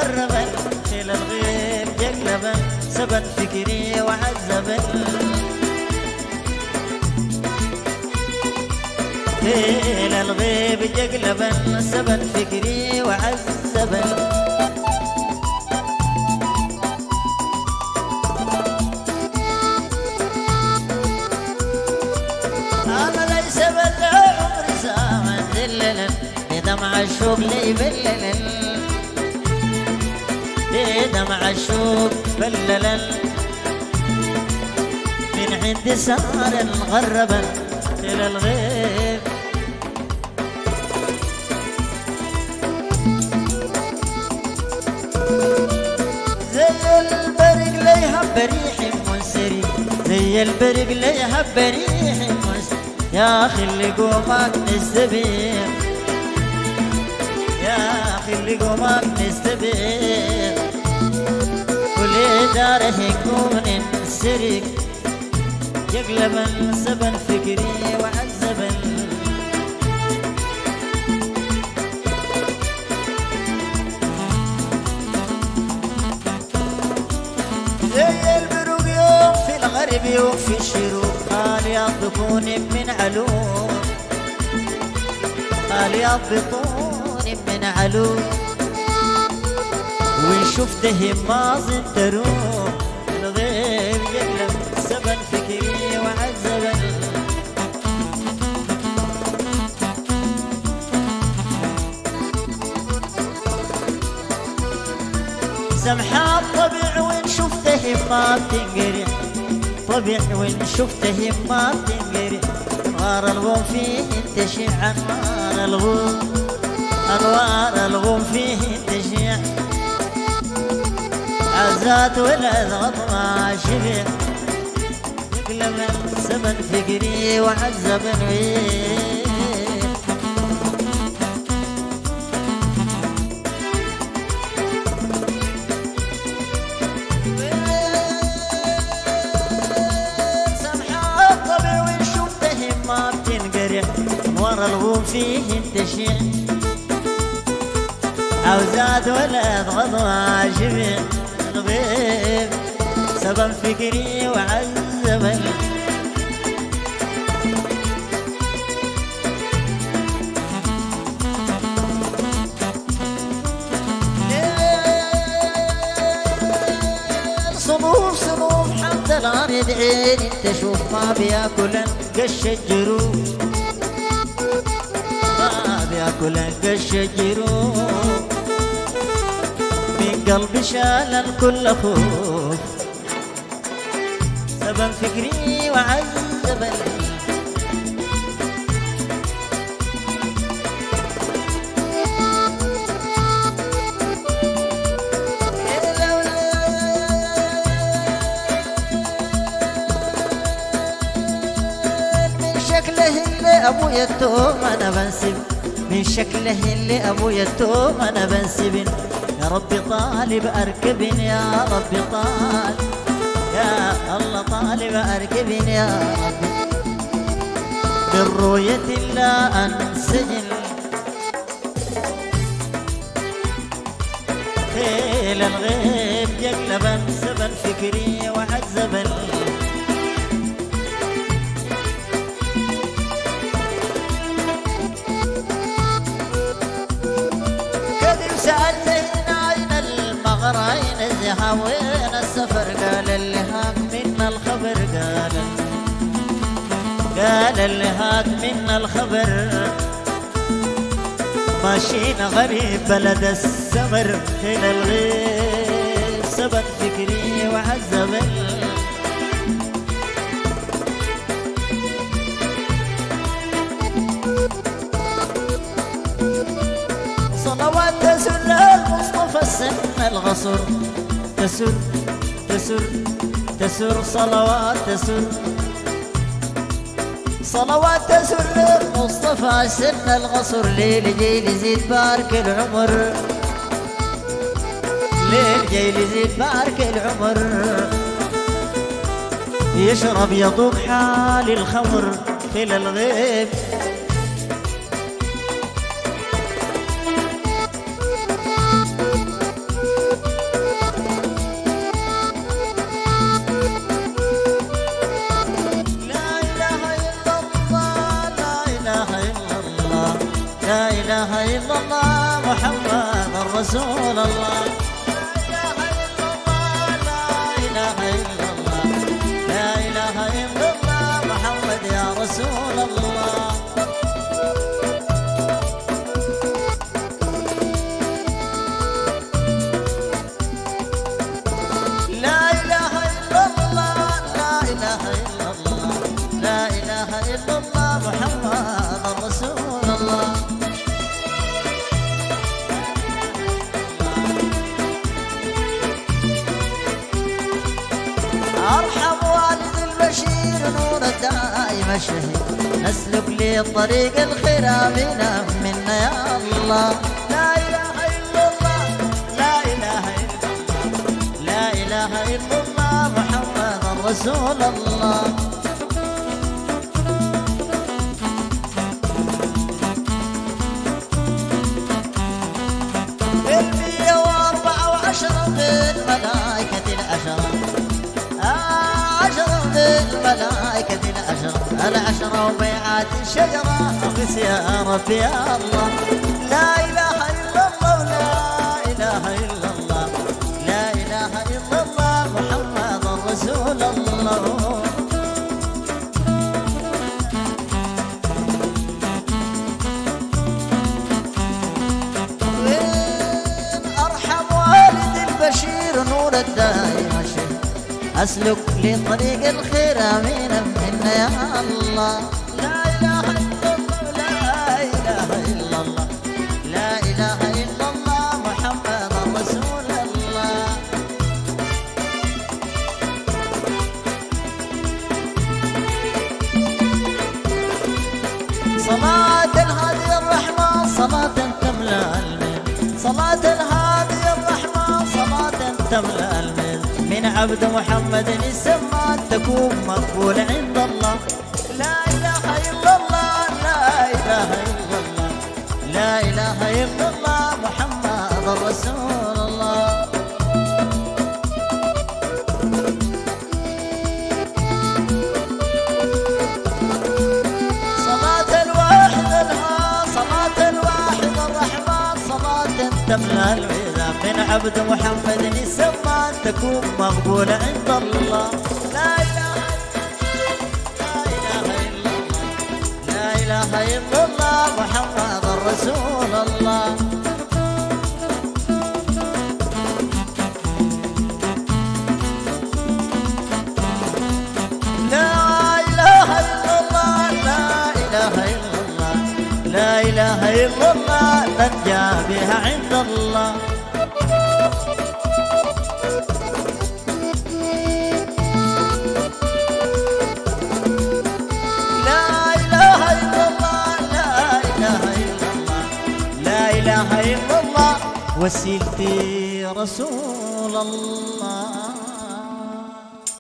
مغربا إلى الغيب جقلبا سبن فكري وعذبا إلى الغيب جقلبا سبن فكري وعذبا دمع الشوق لي بللن دمع الشوق بللن من عند سار غربا إلى الغيب زي البرق ليها بريح منسري زي البرق ليها بريح منسري يا أخي اللي قومك نستبيح يا أخي اللي قومك نستبيح ولي داره يكون نسرق يقلبا سبن فكري وعذبا زي البروق يوم في الغرب يوم في الشروق قال يطبطوني من علوم قال يطبطوني من علوم وإن شفته ماضي تروم الغيب يقلب سبن فكري وعذبا سمحة الطبيع وإن شفته ما بتنقرع طبيع وإن شفته ما بتنقرع أنوار الغوم فيه تشيع أنوار الغوم أنوار الغوم فيه تشيع عزات ولد ما شبع يقلب سبن فكري وعذبا سمحة الطبيع وإن شفته ما بتنقرع أنوار الغوم فيه تشيع عوزات ولد غضوة شبع الغيب سبن فكري وعذبا صنوف صنوف حتى الغريب عين تشوف ما بياكل قش الجروب ما بياكل قش الجروب من قلبي شال الكل خوف سبن فكري وعذبا من شكله اللي ابويا التوم انا بنسب من شكله اللي ابويا التوم انا بنسب يا ربي طالب أركب يا ربي طالب يا الله طالب أركب يا ربي بالرؤية لا أنسجن خيل الغيب يقلبا سبن فكري وعذبا كذب سألني أين الذهاب وين السفر قال اللي هاك منا الخبر قال اللي هاك منا الخبر ماشينا غريب بلد السمر إلى الغيب سبن فكري وعذبا صلوات تسر المصطفى السن الغصر تسر تسر تسر صلوات تسر صلوات تسر المصطفى السن الغصر ليل جيل يزيد بارك العمر ليل جيل يزيد بارك العمر يشرب يطوق حال الخمر إلى الغيب إله إلا الله محمد رسول الله. لا إله إلا الله لا إله إلا الله محمد يا رسول الله. لا إله إلا الله لا إله إلا الله لا إله إلا الله محمد رسول الله. أرحم والد البشير نور الدائم الشهيد نسلك لي طريق الخير آمنا منا يا الله. لا إله إلا الله لا إله إلا الله لا إله إلا الله محمد رسول الله. 114 بالملائكة العشرة عشرة بالملائكة العشرة وبيعات الشجرة أغث يا ربي يا الله. لا إله إلا الله لا إله إلا الله لا إله إلا الله محمد رسول الله. بشير نور الدائم الشهيد أسلك لطريق الخير آمينا منا يا الله. لا إله إلا الله لا إله إلا الله لا إله إلا الله محمد رسول الله. صلاة الهادي الرحمن صلاة تملأ المين صلاة الهادي الرحمن صلاة تملأ المين من عبد محمد السمان تكون مقبول عند الله. لا إله إلا الله لا إله إلا الله لا إله إلا الله محمد رسول الله. صلاة الواحد الرحمن صلاة تملأ الميزان من عبد محمد السمان تكون مقبولة عند الله. لا إله إلا الله لا إله إلا الله محمد رسول الله. لا إله إلا الله لا إله إلا الله لا إله إلا الله ننجى بها عند الله. لا إله إلا الله لا إله إلا الله لا إله إلا الله وسيلتي رسول الله.